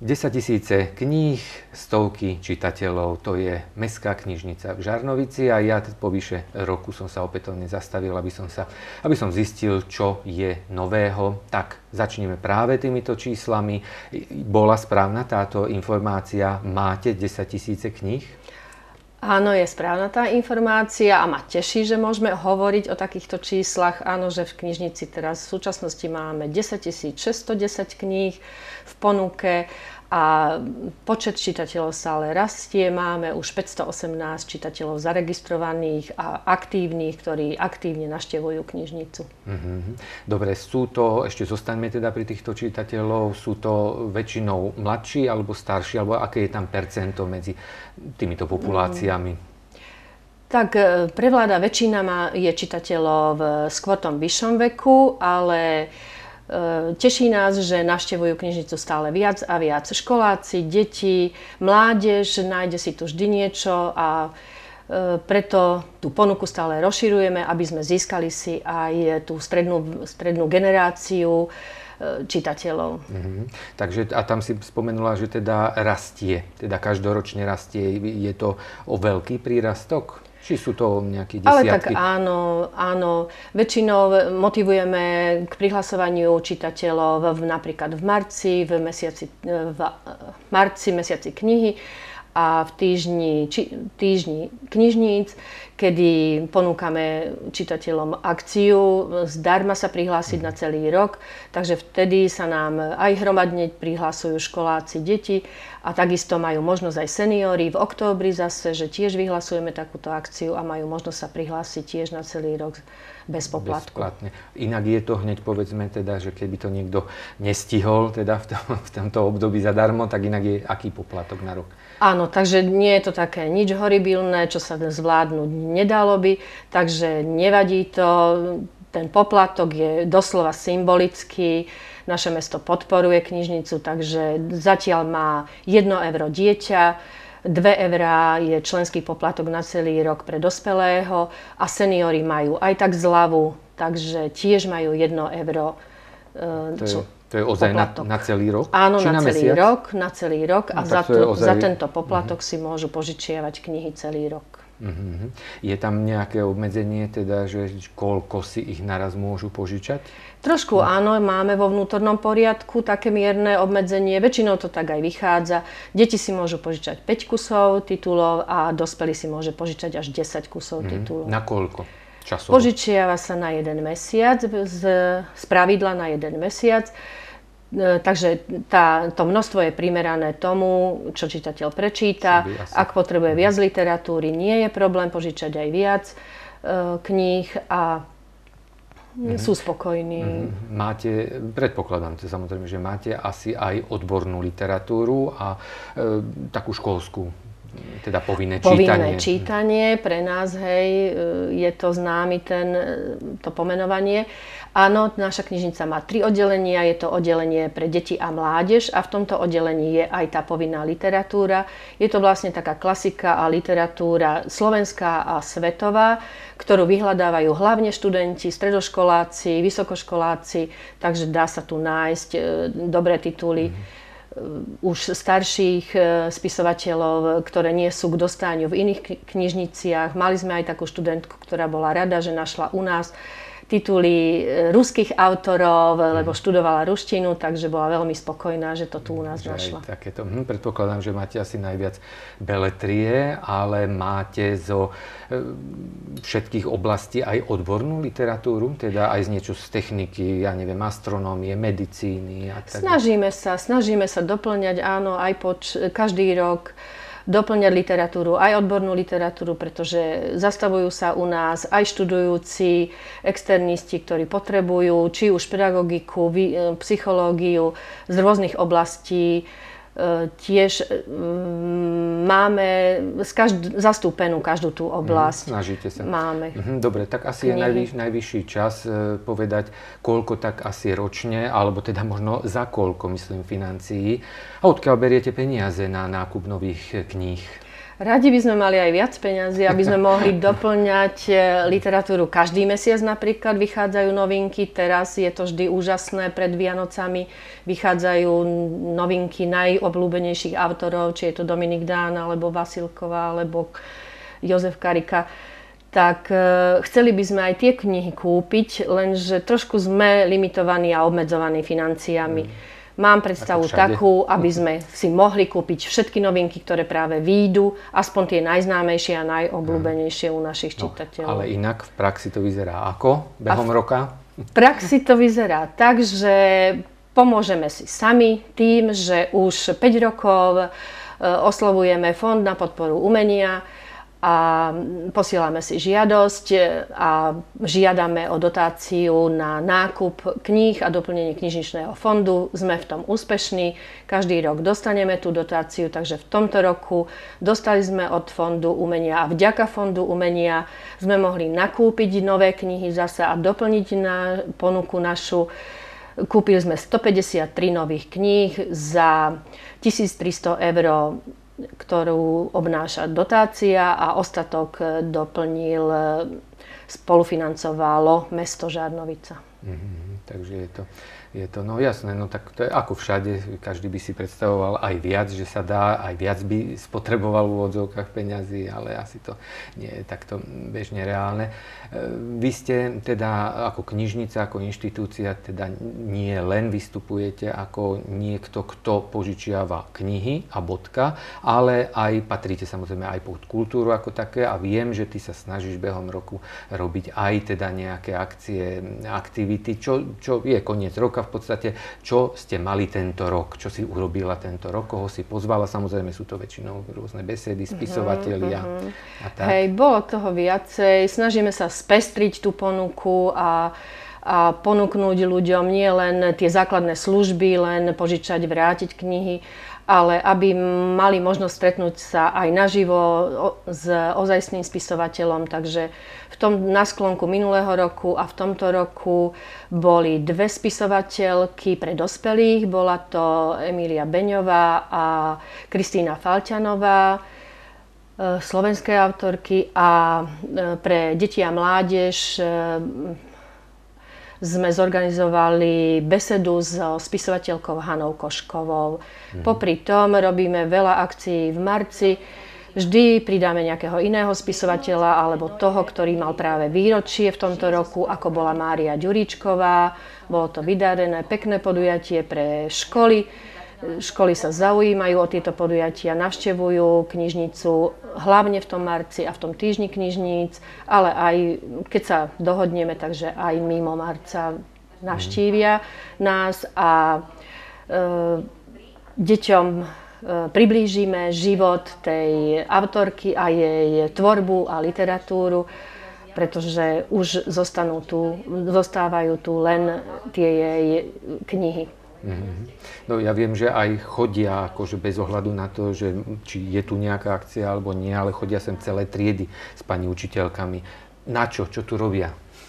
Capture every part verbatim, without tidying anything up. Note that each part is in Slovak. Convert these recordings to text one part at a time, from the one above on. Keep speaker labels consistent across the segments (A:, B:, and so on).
A: Desaťtisíce kníh, stovky čitateľov, to je Mestská knižnica v Žarnovici a ja po vyše roku som sa opätovne zastavil, aby som, sa, aby som zistil, čo je nového. Tak začneme práve týmito číslami. Bola správna táto informácia? Máte desaťtisíce kníh?
B: Áno, je správna tá informácia a ma teší, že môžeme hovoriť o takýchto číslach. Áno, že v knižnici teraz v súčasnosti máme desaťtisícšesťstodesať kníh v ponuke a počet čitateľov stále rastie. Máme už päťstoosemnásť čitateľov zaregistrovaných a aktívnych, ktorí aktívne navštevujú knižnicu.
A: Mm-hmm. Dobre, sú to, ešte zostaňme teda pri týchto čitateľov, sú to väčšinou mladší alebo starší, alebo aké je tam percento medzi týmito populáciami? Mm.
B: Tak prevláda väčšina má, je čitateľov v skôr tom vyššom veku, ale teší nás, že navštevujú knižnicu stále viac a viac školáci, deti, mládež, nájde si tu vždy niečo a preto tú ponuku stále rozširujeme, aby sme získali si aj tú strednú, strednú generáciu čitateľov. Mm-hmm.
A: Takže a tam si spomenula, že teda rastie, teda každoročne rastie. Je to o veľký prírastok? Či sú to nejaké desiatky?
B: Ale tak áno, áno. Väčšinou motivujeme k prihlasovaniu čitateľov v, napríklad v marci, v mesiaci, v marci, mesiaci knihy a v týždni, či, týždni knižníc, kedy ponúkame čitateľom akciu zdarma sa prihlásiť mm. na celý rok. Takže vtedy sa nám aj hromadne prihlasujú školáci, deti a takisto majú možnosť aj seniori. V októbri zase, že tiež vyhlasujeme takúto akciu a majú možnosť sa prihlásiť tiež na celý rok bez poplatku.
A: Bezplatne. Inak je to hneď povedzme teda, že keby to niekto nestihol teda v, tom, v tomto období zadarmo, tak inak je aký poplatok na rok?
B: Áno, takže nie je to také nič horibilné, čo sa zvládnuť nedalo by, takže nevadí to. Ten poplatok je doslova symbolický. Naše mesto podporuje knižnicu, takže zatiaľ má jedno euro dieťa, dve eurá je členský poplatok na celý rok pre dospelého a seniori majú aj tak zľavu, takže tiež majú jedno euro.
A: To je, to je ozaj na, na celý rok?
B: Áno,
A: Či
B: na, na celý
A: mesiac?
B: rok, na celý rok a
A: no,
B: za, to,
A: ozaj...
B: za tento poplatok uh-huh. si môžu požičiavať knihy celý rok.
A: Uh-huh. Je tam nejaké obmedzenie, teda, že koľko si ich naraz môžu požičať?
B: Trošku áno, máme vo vnútornom poriadku také mierne obmedzenie, väčšinou to tak aj vychádza. Deti si môžu požičať päť kusov titulov a dospelí si môže požičať až desať kusov uh-huh. titulov.
A: Na koľko časovo?
B: Požičiava sa na jeden mesiac, z, z pravidla na jeden mesiac. Takže tá, to množstvo je primerané tomu, čo čitateľ prečíta. Ak potrebuje viac literatúry, nie je problém požičať aj viac e, kníh a mm-hmm. sú spokojní.
A: Mm-hmm. Máte, predpokladám to samozrejme, že máte asi aj odbornú literatúru a e, takú školskú, teda povinné,
B: povinné
A: čítanie.
B: Povinné čítanie, pre nás, hej, je to známy ten, to pomenovanie. Áno, naša knižnica má tri oddelenia, je to oddelenie pre deti a mládež a v tomto oddelení je aj tá povinná literatúra. Je to vlastne taká klasika a literatúra slovenská a svetová, ktorú vyhľadávajú hlavne študenti, stredoškoláci, vysokoškoláci, takže dá sa tu nájsť e, dobré tituly. Mm. už starších spisovateľov, ktoré nie sú k dostaniu v iných knižniciach. Mali sme aj takú študentku, ktorá bola rada, že našla u nás tituly ruských autorov, lebo študovala ruštinu, takže bola veľmi spokojná, že to tu u nás že našla.
A: Takéto. Hm, predpokladám, že máte asi najviac beletrie, ale máte zo všetkých oblastí aj odbornú literatúru, teda aj z niečo z techniky, ja neviem, astronómie, medicíny a tak.
B: Snažíme sa, snažíme sa doplňať, áno, aj poč- každý rok doplňať literatúru, aj odbornú literatúru, pretože zastavujú sa u nás aj študujúci, externisti, ktorí potrebujú či už pedagogiku, psychológiu z rôznych oblastí. Tiež máme každú, zastúpenú každú tú oblasť.
A: Snažíte sa.
B: Máme.
A: Dobre, tak asi knihy. Je najvyš, najvyšší čas povedať, koľko tak asi ročne, alebo teda možno za koľko, myslím, financií. A odkiaľ beriete peniaze na nákup nových kníh?
B: Radi by sme mali aj viac peňazí, aby sme mohli doplňať literatúru. Každý mesiac napríklad vychádzajú novinky, teraz je to vždy úžasné, pred Vianocami vychádzajú novinky najobľúbenejších autorov, či je to Dominik Dán, alebo Vasilková, alebo Jozef Karika. Tak e, chceli by sme aj tie knihy kúpiť, lenže trošku sme limitovaní a obmedzovaní financiami. Mm. Mám predstavu takú, aby sme si mohli kúpiť všetky novinky, ktoré práve výjdu, aspoň tie najznámejšie a najobľúbenejšie u našich čitateľov.
A: No, ale inak v praxi to vyzerá ako behom roka?
B: V praxi to vyzerá tak, že pomôžeme si sami tým, že už päť rokov oslovujeme Fond na podporu umenia a posielame si žiadosť a žiadame o dotáciu na nákup kníh a doplnenie knižničného fondu. Sme v tom úspešní. Každý rok dostaneme tú dotáciu, takže v tomto roku dostali sme od Fondu umenia a vďaka Fondu umenia sme mohli nakúpiť nové knihy zase a doplniť na ponuku našu. Kúpili sme stopäťdesiattri nových kníh za tisíctristo eur, ktorú obnáša dotácia, a ostatok doplnil, spolufinancovalo mesto Žarnovica.
A: Mm-hmm, takže je to, je to, no jasné, no tak to je ako všade, každý by si predstavoval aj viac, že sa dá, aj viac by spotreboval v úvodzovkách peňazí, ale asi to nie je takto bežne reálne. Vy ste teda ako knižnica, ako inštitúcia, teda nie len vystupujete ako niekto, kto požičiava knihy a bodka, ale aj patríte samozrejme aj pod kultúru ako také a viem, že ty sa snažíš behom roku robiť aj teda nejaké akcie, aktivity, čo, čo je koniec roka v podstate, čo ste mali tento rok, čo si urobila tento rok, koho si pozvala, samozrejme sú to väčšinou rôzne besedy, spisovatelia
B: uh-huh.
A: a tak.
B: Hej, bolo toho viacej, snažíme sa spestriť tú ponuku a, a ponúknuť ľuďom nie len tie základné služby, len požičať, vrátiť knihy, ale aby mali možnosť stretnúť sa aj naživo s ozajstným spisovateľom. Takže v tom na sklonku minulého roku a v tomto roku boli dve spisovateľky pre dospelých. Bola to Emília Beňová a Kristína Falťanová, slovenské autorky, a pre deti a mládež sme zorganizovali besedu s spisovateľkou Hanou Koškovou. Mm. Popri tom robíme veľa akcií v marci. Vždy pridáme nejakého iného spisovateľa alebo toho, ktorý mal práve výročie v tomto roku, ako bola Mária Ďuríčková. Bolo to vydarené pekné podujatie pre školy. Školy sa zaujímajú o tieto podujatia, navštevujú knižnicu hlavne v tom marci a v tom týždni knižníc, ale aj keď sa dohodneme, takže aj mimo marca navštívia nás a e, deťom e, priblížime život tej autorky a jej tvorbu a literatúru, pretože už zostanú tu, zostávajú tu len tie jej knihy.
A: No ja viem, že aj chodia akože bez ohľadu na to, že či je tu nejaká akcia alebo nie, ale chodia sem celé triedy s pani učiteľkami. Na čo? Čo tu robia?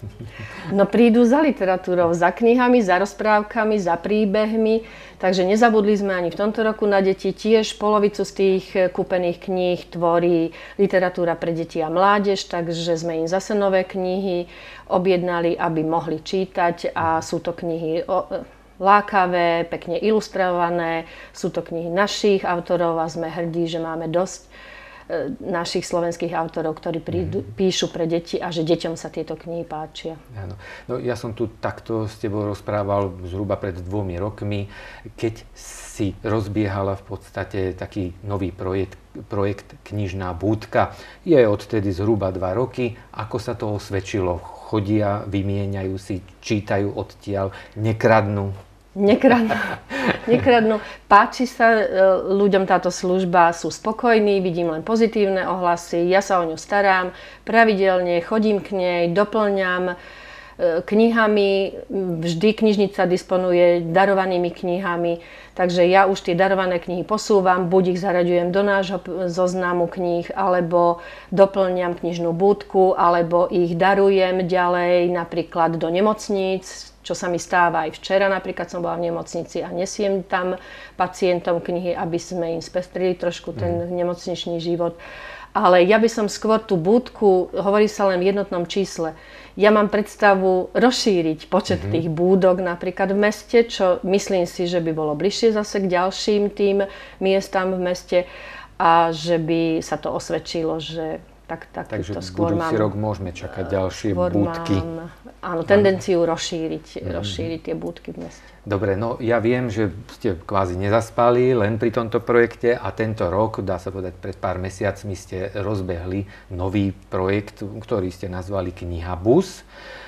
B: No prídu za literatúrou, za knihami, za rozprávkami, za príbehmi, takže nezabudli sme ani v tomto roku na deti. Tiež polovicu z tých kúpených kníh tvorí literatúra pre deti a mládež, takže sme im zase nové knihy objednali, aby mohli čítať, a sú to knihy o lákavé, pekne ilustrované. Sú to knihy našich autorov a sme hrdí, že máme dosť e, našich slovenských autorov, ktorí prídu, mm. píšu pre deti a že deťom sa tieto knihy páčia.
A: Áno. No, ja som tu takto s tebou rozprával zhruba pred dvomi rokmi, keď si rozbiehala v podstate taký nový projekt, projekt Knižná búdka. Je odtedy zhruba dva roky. Ako sa to osvedčilo? Chodia, vymieňajú si, čítajú odtiaľ, nekradnú?
B: Nekradnú. Nekradnú. Páči sa ľuďom táto služba, sú spokojní, vidím len pozitívne ohlasy, ja sa o ňu starám, pravidelne chodím k nej, doplňam knihami. Vždy knižnica disponuje darovanými knihami, takže ja už tie darované knihy posúvam, buď ich zaraďujem do nášho zoznamu kníh, alebo doplňam knižnú búdku, alebo ich darujem ďalej napríklad do nemocníc, čo sa mi stáva aj včera. Napríklad som bola v nemocnici a nesiem tam pacientom knihy, aby sme im spestrili trošku ten nemocničný život. Ale ja by som skôr tú búdku, hovorí sa len v jednotnom čísle. Ja mám predstavu rozšíriť počet mm-hmm. tých búdok napríklad v meste, čo myslím si, že by bolo bližšie zase k ďalším tým miestam v meste a že by sa to osvedčilo, že tak, tak
A: Takže
B: to skôr
A: budúci
B: mám,
A: rok môžeme čakať ďalšie búdky.
B: Mám, áno, tendenciu rozšíriť, mm-hmm. rozšíriť tie búdky v meste.
A: Dobre, no ja viem, že ste kvázi nezaspali len pri tomto projekte a tento rok, dá sa povedať, pred pár mesiacmi ste rozbehli nový projekt, ktorý ste nazvali Knihabus.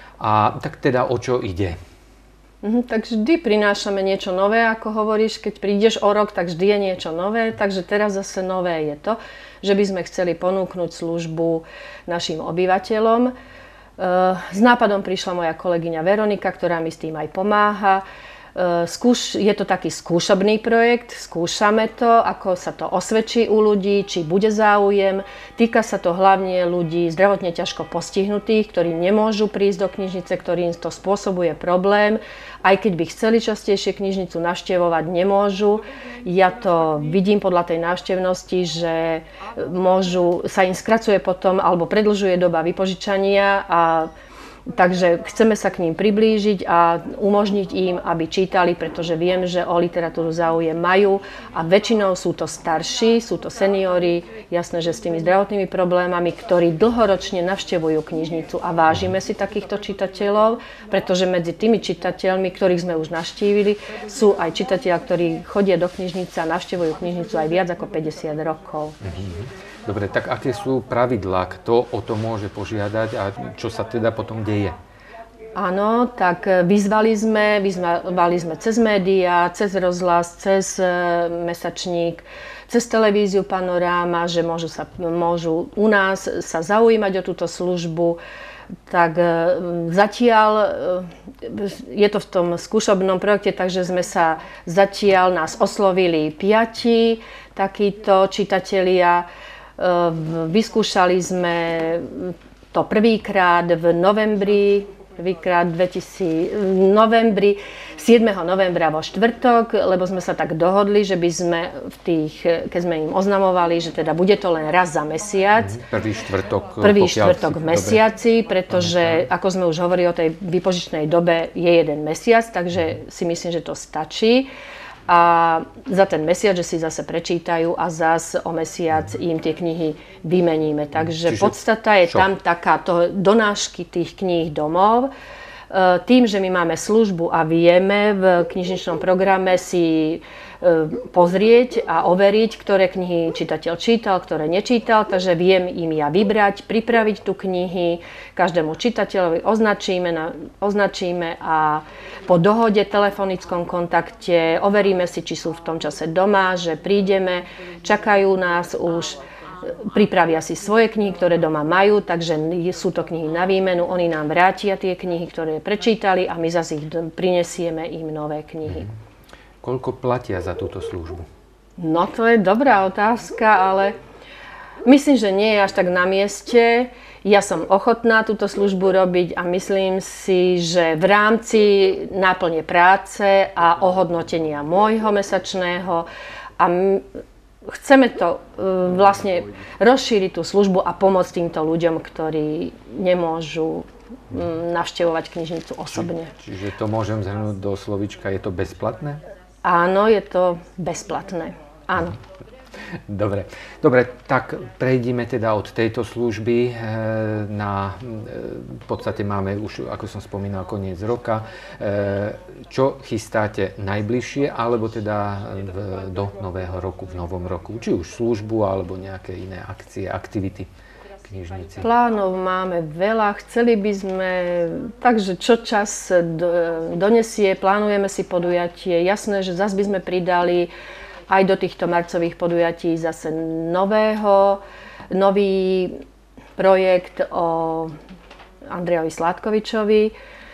A: A tak teda o čo ide?
B: Mhm, tak vždy prinášame niečo nové, ako hovoríš, keď prídeš o rok, tak vždy je niečo nové, takže teraz zase nové je to, že by sme chceli ponúknuť službu našim obyvateľom. S nápadom prišla moja kolegyňa Veronika, ktorá mi s tým aj pomáha. Skúš, je to taký skúšobný projekt, skúšame to, ako sa to osvedčí u ľudí, či bude záujem. Týka sa to hlavne ľudí zdravotne ťažko postihnutých, ktorí nemôžu prísť do knižnice, ktorým to spôsobuje problém. Aj keď by chceli častejšie knižnicu navštevovať, nemôžu. Ja to vidím podľa tej návštevnosti, že môžu, sa im skracuje potom alebo predĺžuje doba vypožičania a takže chceme sa k ním priblížiť a umožniť im, aby čítali, pretože viem, že o literatúru záujem majú a väčšinou sú to starší, sú to seniori, jasné, že s tými zdravotnými problémami, ktorí dlhoročne navštevujú knižnicu a vážime si takýchto čitateľov, pretože medzi tými čitateľmi, ktorých sme už navštívili, sú aj čitatelia, ktorí chodia do knižnice a navštevujú knižnicu aj viac ako päťdesiat rokov.
A: Mhm. Dobre, tak aké sú pravidlá, kto o to môže požiadať a čo sa teda potom deje?
B: Áno, tak vyzvali sme, vyzvali sme cez médiá, cez rozhlas, cez mesačník, cez televíziu Panoráma, že môžu, sa, môžu u nás sa zaujímať o túto službu. Tak zatiaľ je to v tom skúšobnom projekte, takže sme sa zatiaľ nás oslovili piati takíto čitatelia. Vyskúšali sme to prvýkrát v novembri, prvýkrát dvetisíc, v novembri, siedmeho novembra vo štvrtok, lebo sme sa tak dohodli, že by sme v tých, keď sme im oznamovali, že teda bude to len raz za mesiac.
A: Prvý štvrtok.
B: Prvý štvrtok v mesiaci, pretože, ako sme už hovorili o tej výpožičnej dobe, je jeden mesiac, takže si myslím, že to stačí. A za ten mesiac, že si zase prečítajú a zase o mesiac im tie knihy vymeníme. Takže Čiže podstata je čo? Tam takáto donášky tých kníh domov. Tým, že my máme službu a vieme v knižničnom programe si pozrieť a overiť, ktoré knihy čitateľ čítal, ktoré nečítal, takže viem im ja vybrať, pripraviť tu knihy, každému čitateľovi označíme, označíme a po dohode, telefonickom kontakte overíme si, či sú v tom čase doma, že prídeme, čakajú nás už, pripravia si svoje knihy, ktoré doma majú, takže sú to knihy na výmenu, oni nám vrátia tie knihy, ktoré prečítali a my zase ich prinesieme im nové knihy.
A: Mm. Koľko platia za túto službu?
B: No to je dobrá otázka, ale myslím, že nie je až tak na mieste. Ja som ochotná túto službu robiť a myslím si, že v rámci náplne práce a ohodnotenia môjho mesačného a chceme to vlastne rozšíriť tú službu a pomôcť týmto ľuďom, ktorí nemôžu navštevovať knižnicu osobne.
A: Či, čiže to môžem zhrnúť do slovíčka, je to bezplatné?
B: Áno, je to bezplatné. Áno.
A: Dobre, Dobre, tak prejdime teda od tejto služby na, v podstate máme už, ako som spomínal, koniec roka. Čo chystáte najbližšie, alebo teda v, do nového roku, v novom roku? Či už službu, alebo nejaké iné akcie, aktivity v knižnici?
B: Plánov máme veľa, chceli by sme, takže čo čas donesie, plánujeme si podujatie. Jasné, že zase by sme pridali aj do týchto marcových podujatí zase nového, nový projekt o Andrejovi Sládkovičovi.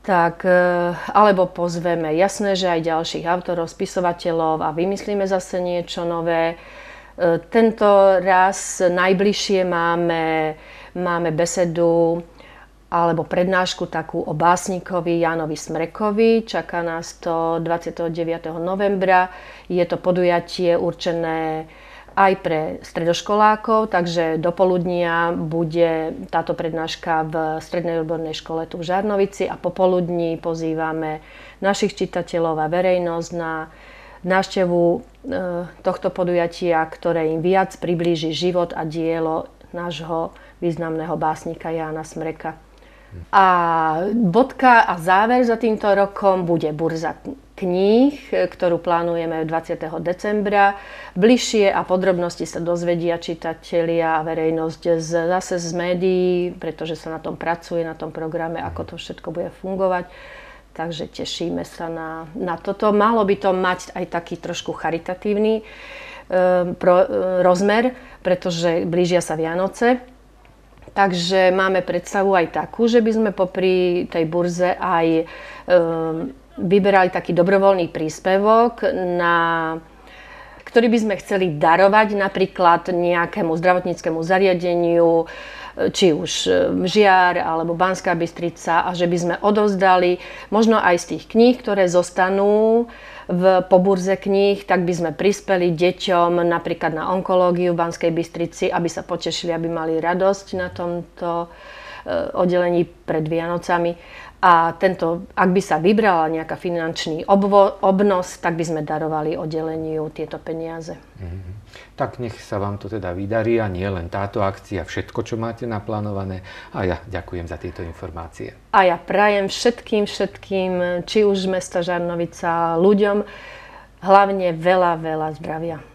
B: Tak, alebo pozveme, jasné, že aj ďalších autorov, spisovateľov a vymyslíme zase niečo nové. Tento raz najbližšie máme, máme besedu alebo prednášku takú o básnikovi Jánovi Smrekovi. Čaká nás to dvadsiateho deviateho novembra. Je to podujatie určené aj pre stredoškolákov, takže do poludnia bude táto prednáška v Strednej odbornej škole tu v Žarnovici a popoludní pozývame našich čitateľov a verejnosť na návštevu tohto podujatia, ktoré im viac priblíži život a dielo nášho významného básnika Jána Smreka. A bodka a záver za týmto rokom bude burza kníh, ktorú plánujeme dvadsiateho decembra. Bližšie a podrobnosti sa dozvedia čitatelia a verejnosť z, zase z médií, pretože sa na tom pracuje, na tom programe, ako to všetko bude fungovať. Takže tešíme sa na, na toto. Malo by to mať aj taký trošku charitatívny e, pro, e, rozmer, pretože blížia sa Vianoce. Takže máme predstavu aj takú, že by sme popri tej burze aj e, vyberali taký dobrovoľný príspevok, na, ktorý by sme chceli darovať napríklad nejakému zdravotníckemu zariadeniu, či už Žiar alebo Banská Bystrica, a že by sme odovzdali možno aj z tých kníh, ktoré zostanú v poburze kníh, tak by sme prispeli deťom napríklad na onkológiu v Banskej Bystrici, aby sa potešili, aby mali radosť na tomto oddelení pred Vianocami. A tento, ak by sa vybrala nejaká finančný obvo, obnos, tak by sme darovali oddeleniu tieto peniaze.
A: Mm-hmm. Tak nech sa vám to teda vydarí a nie len táto akcia, všetko, čo máte naplánované. A ja ďakujem za tieto informácie.
B: A ja prajem všetkým, všetkým, či už mesta Žarnovica, ľuďom, hlavne veľa, veľa zdravia.